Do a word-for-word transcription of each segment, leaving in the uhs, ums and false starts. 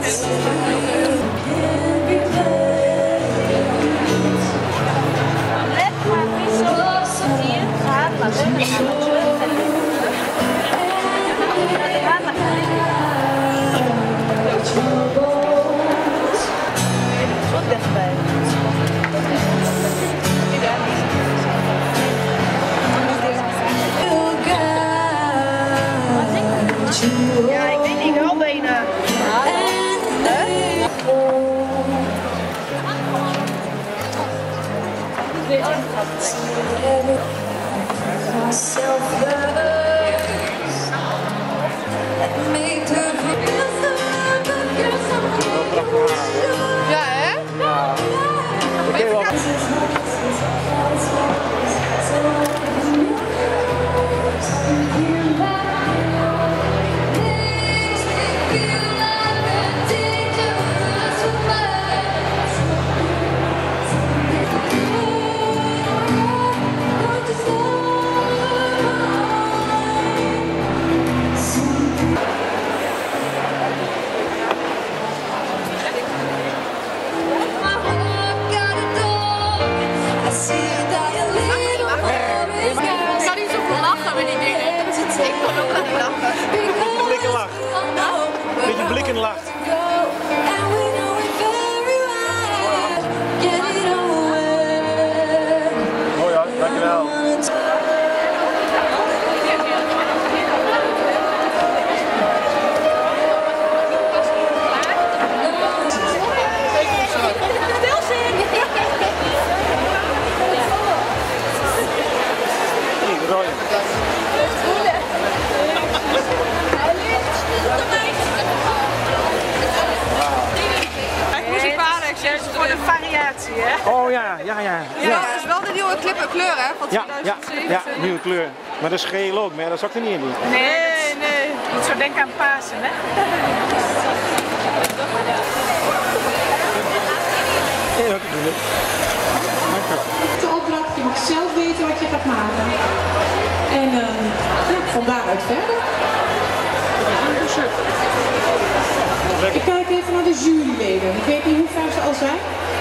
Ja, ik denk niet wel benen. Ja, hè? Ja. Ik weet wel. Blikken lacht. Beetje blikken lacht. Oh ja, dankjewel. Voor de variatie, hè? Oh ja, ja, ja. Ja, dat is wel de nieuwe kleur, hè? Van Ja, ja, twintig zeventien. ja, nieuwe kleur. Maar dat is geel ook, maar dat zat er niet in. Nee, nee. Je moet zo denken aan Pasen, hè? Nee, dat doe ik. De opdracht, je mag zelf weten wat je gaat maken. En uh, ja, van daaruit verder. Ik kijk even naar de juryleden. Ik weet niet hoe ver ze al zijn.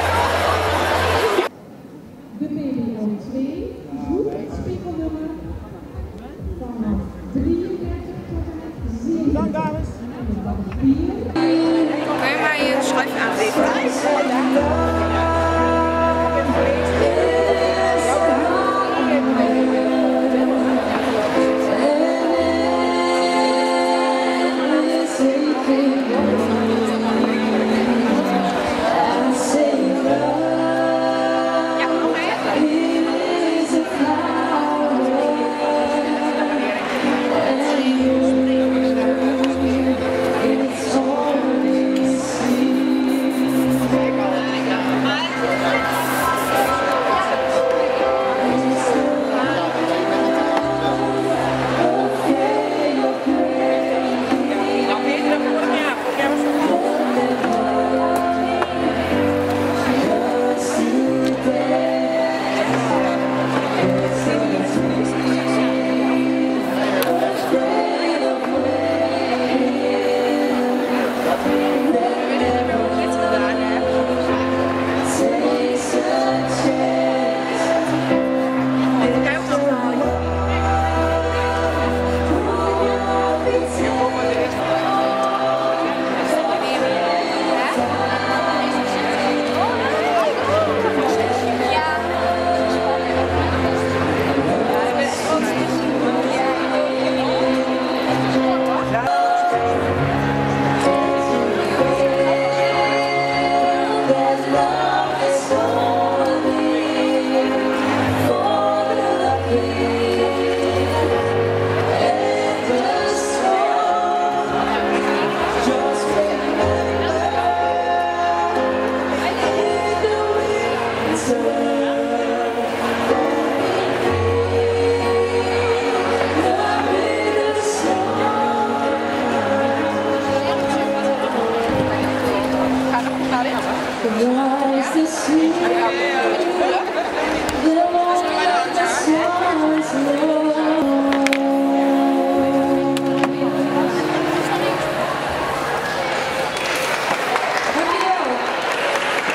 De B B O twee, goed spiegelnummer vanaf drieëndertig tot en met zeven. Dank dames. Kun je mij je schrijf aangeven?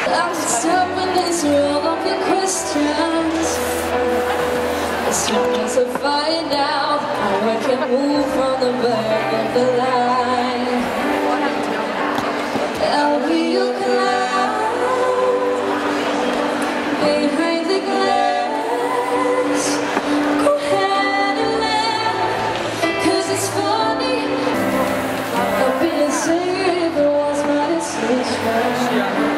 I'm stuck in this world of your questions. As long as I find out how I can move from the back of the line, I'll be your cloud behind the glass. Go ahead and laugh, 'cause it's funny. I've been saying if it was my decision.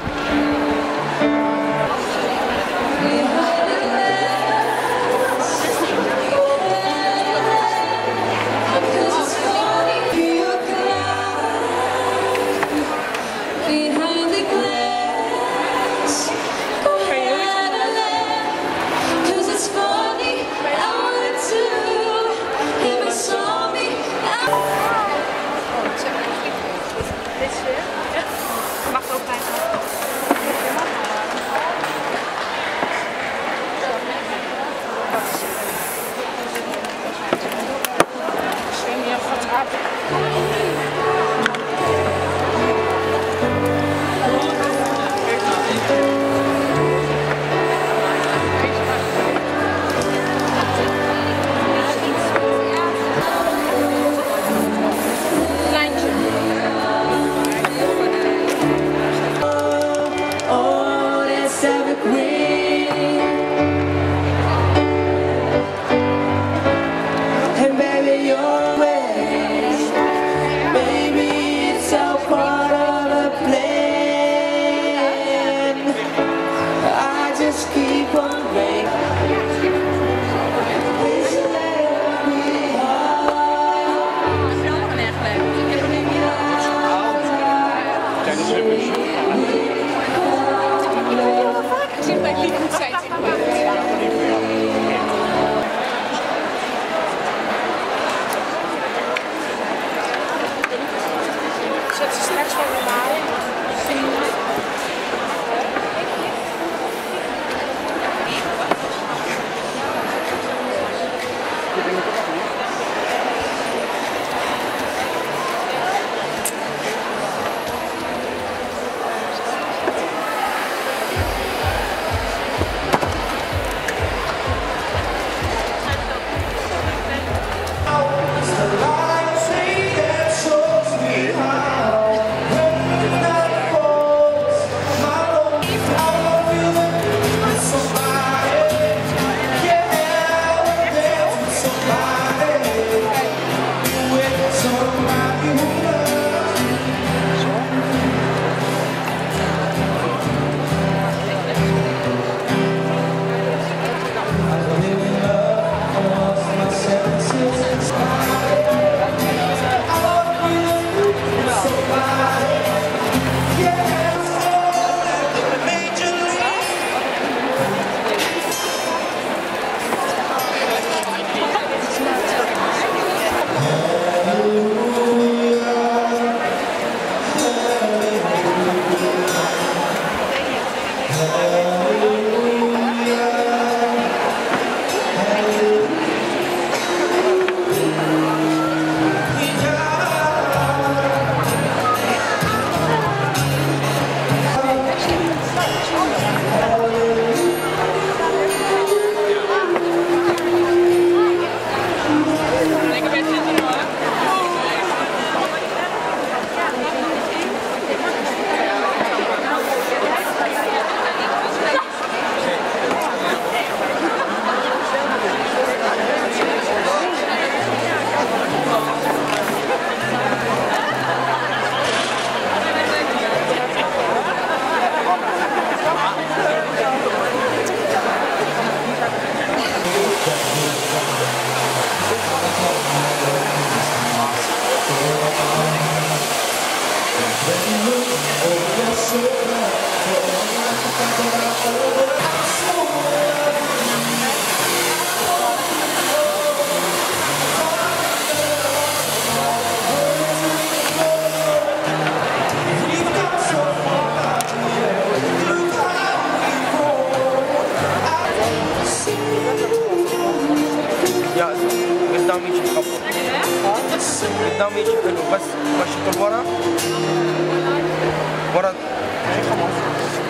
قدام يجي حلو بس مشيت لورا ورا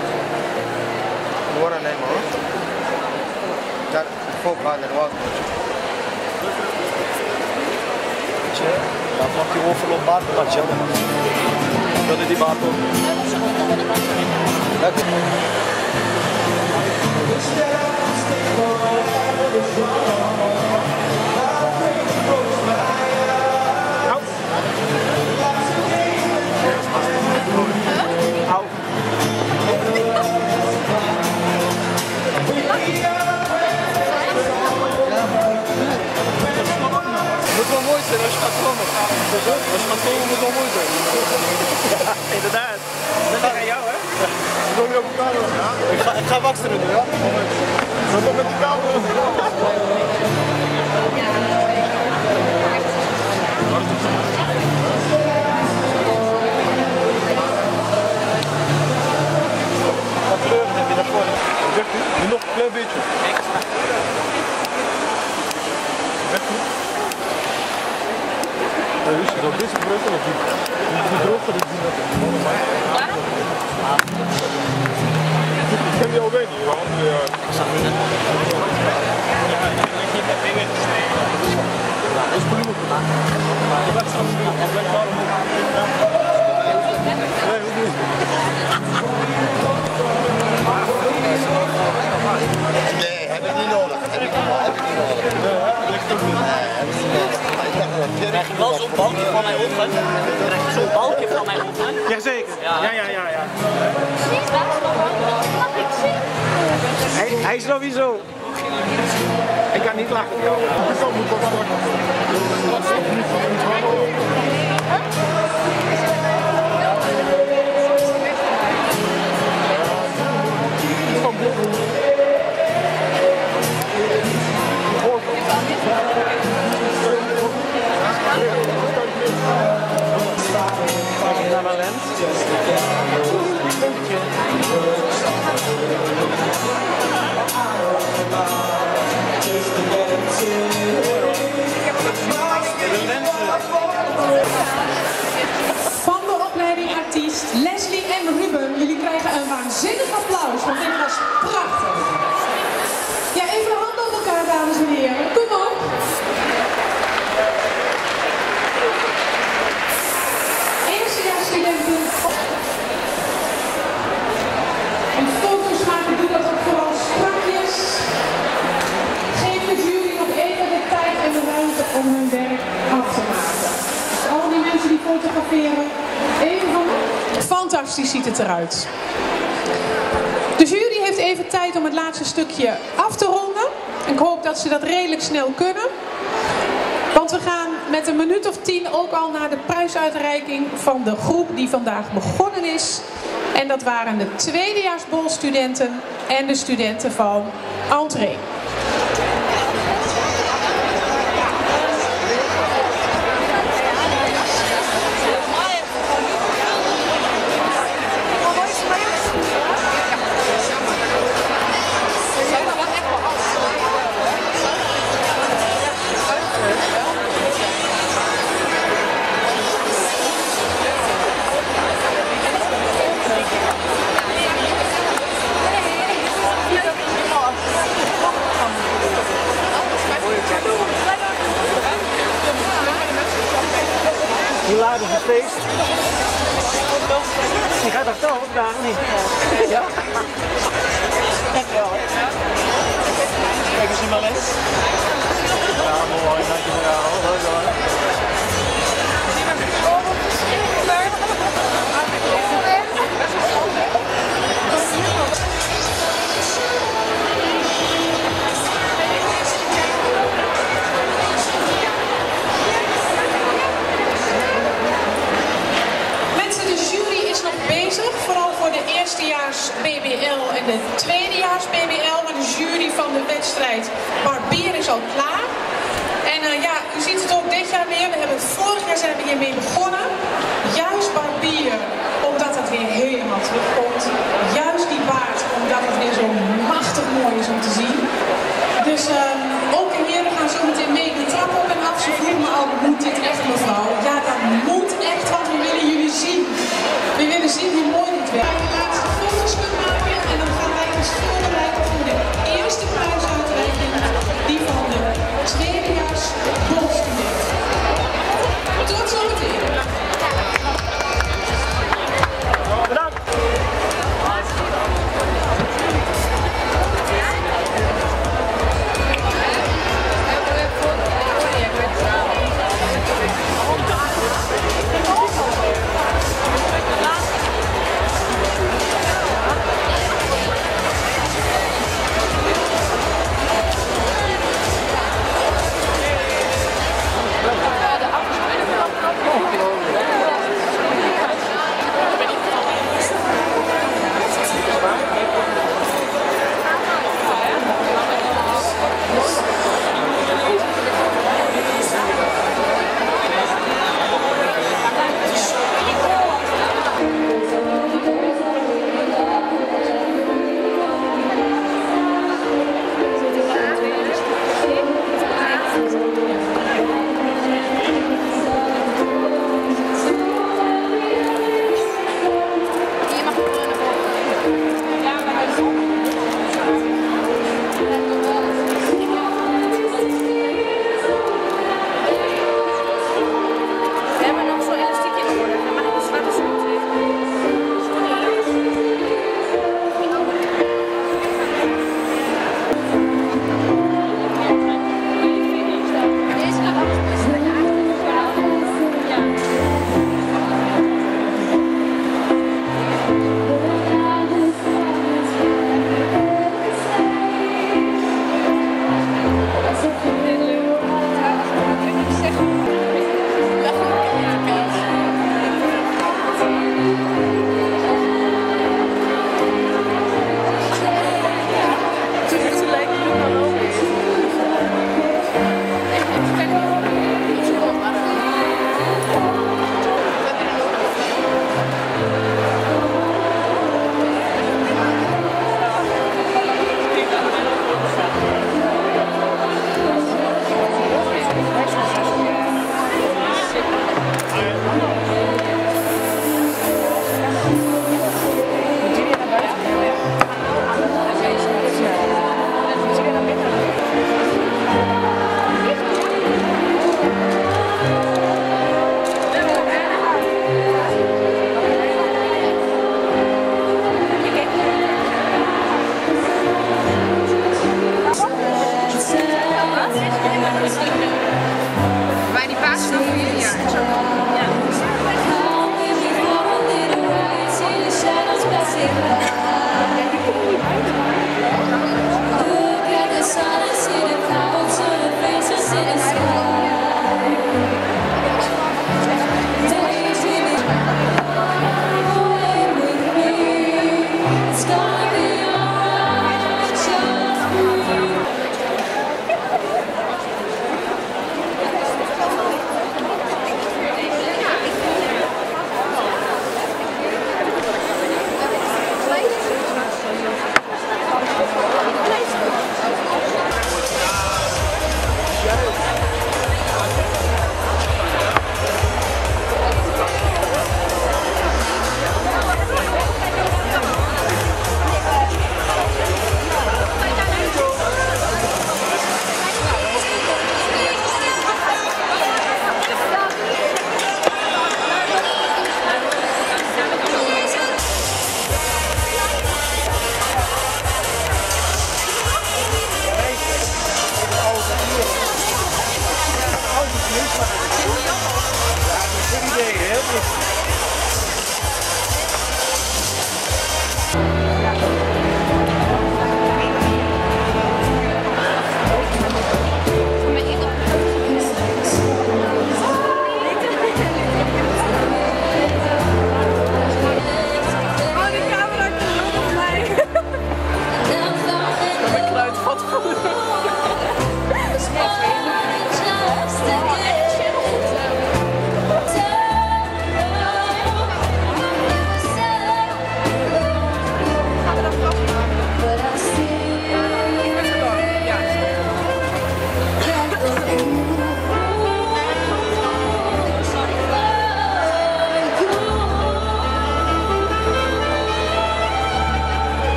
door nemen hoor. Daar voorgaan en wat. Dan mag je overloop baard wat je wil je die baard ook. Lekker. Au. Moet wel mooi zijn als je gaat komen. Als je gaat komen moet wel mooi zijn. Ja, inderdaad. Dat is aan jou, hè? Ik wil niet op de camera. Ja? Ik ga, ik ga wax erin doen, ja? Zet op met de camera. Wat kleuren heb je daarvoor? Zegt u? Nu nog een klein beetje. Zegt u? Dus is ook deze breukelen of niet? Die droge die zien dat het ik ken die al weet niet, want ik zag het net. Dat is prima gedaan. Nee, hoe doe je het? Nee, heb ik niet nodig. Heb ik niet nodig. Heb ik niet nodig. Nee, ligt ook niet. Nee, heb ik niet nodig. Krijg je wel zo'n balkje van mij open? Krijg je zo'n balkje van mij open? Jazeker. Ja, ja, ja, ja. ja. Hij, hij is sowieso. Ik kan niet lachen. Van de opleiding artiest Leslie en Ruben. Jullie krijgen een waanzinnig applaus, want dit was prachtig. Ja, even de handen op elkaar, dames en heren. Kom op. Eerstejaarsstudenten. En foto's maken, doe dat ook vooral strakjes. Geef de jury nog even de tijd en de ruimte om hun werk af te maken. Al die mensen die fotograferen, even van... Fantastisch ziet het eruit. De jury heeft even tijd om het laatste stukje af te ronden. Ik hoop dat ze dat redelijk snel kunnen. Want we gaan met een minuut of tien ook al naar de prijsuitreiking van de groep die vandaag begonnen is. En dat waren de tweedejaarsbolstudenten en de studenten van Entree. Hoe laat is het feest? Je gaat toch toch daar niet? Ja? Dankjewel. Kijk eens in mijn les. Ja, mooi, dankjewel. Leuk hoor. Vooral voor de eerstejaars B B L en de tweedejaars B B L. Maar de jury van de wedstrijd Barbier is al klaar. En uh, ja, u ziet het ook dit jaar weer. We hebben vorig jaar zijn we hiermee begonnen. Juist Barbier, omdat het weer helemaal terugkomt. Juist die baard, omdat het weer zo machtig mooi is om te zien. Dus um, ook de heren gaan zo meteen mee de trap op en af. Ze vroegen me al, moet dit echt mevrouw? Ja, dat moet echt, want we willen jullie zien. We willen zien hoe mooi dit werkt. De laatste foto's kunnen maken en dan gaan wij dus tweedejaars bosstudent. Tot zometeen. Bedankt.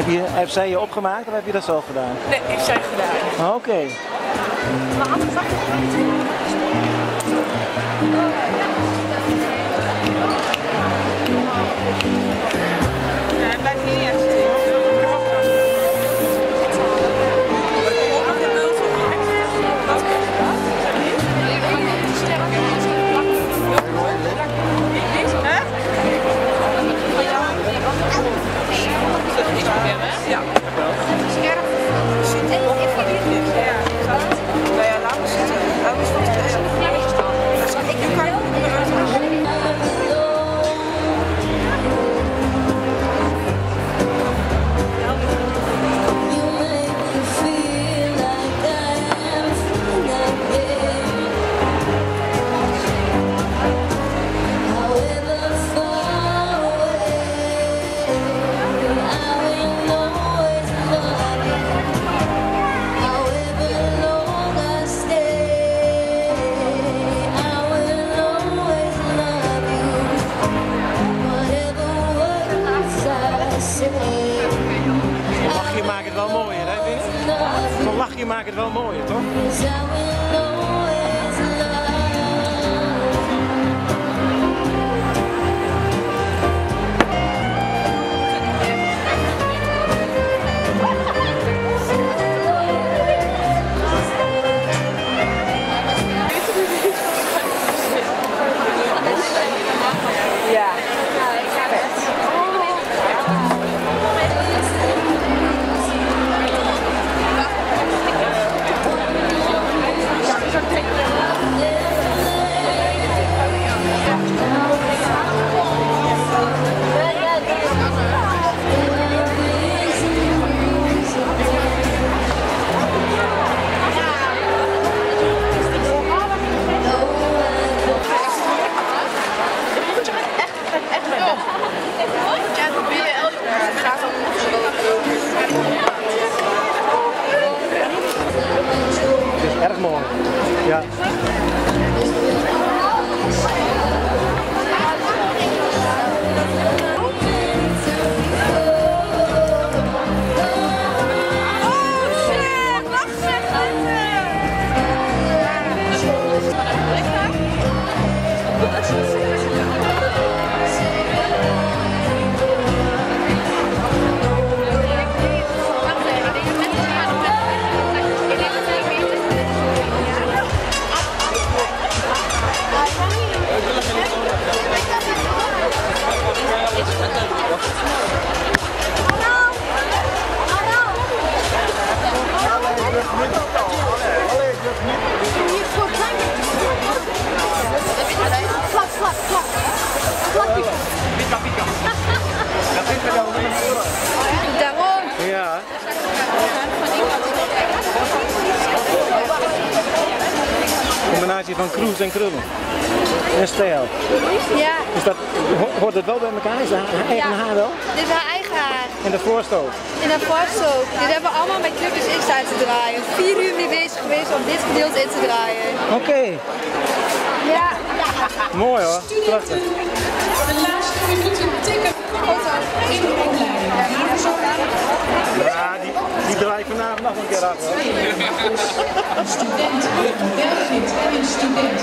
je, heeft zij je opgemaakt of heb je dat zelf gedaan? Nee, ik zei gedaan. Oké. Okay. Ja, hij blijft hier echt zitten. Ja. Scherp. Zit echt even in. Ja. Nou ja, laat me zitten. Laat me zitten. Als ik de kar eruit haal. Zo'n lachje maakt het wel mooier, hè, vind je? Zo'n lachje maakt het wel mooier, toch? Ja. Het is erg mooi. Ja. Daarom. Ja. Combinatie van kroes en krullen. En stijl. Ja, Is dat, hoort dat wel bij elkaar? Is haar eigen Ja. haar wel? dit is haar eigen haar. En de voorstoot? In een voorstok. Dit hebben we allemaal met clubjes Insta te draaien. Vier uur mee bezig geweest om dit gedeelte in te draaien. Oké. Okay. Ja. Mooi hoor. Prachtig. De laatste minuten tikken auto in de opleiding. Ja, die, die draai ik vanavond nog een keer af hoor. Een student die het model vindt en een student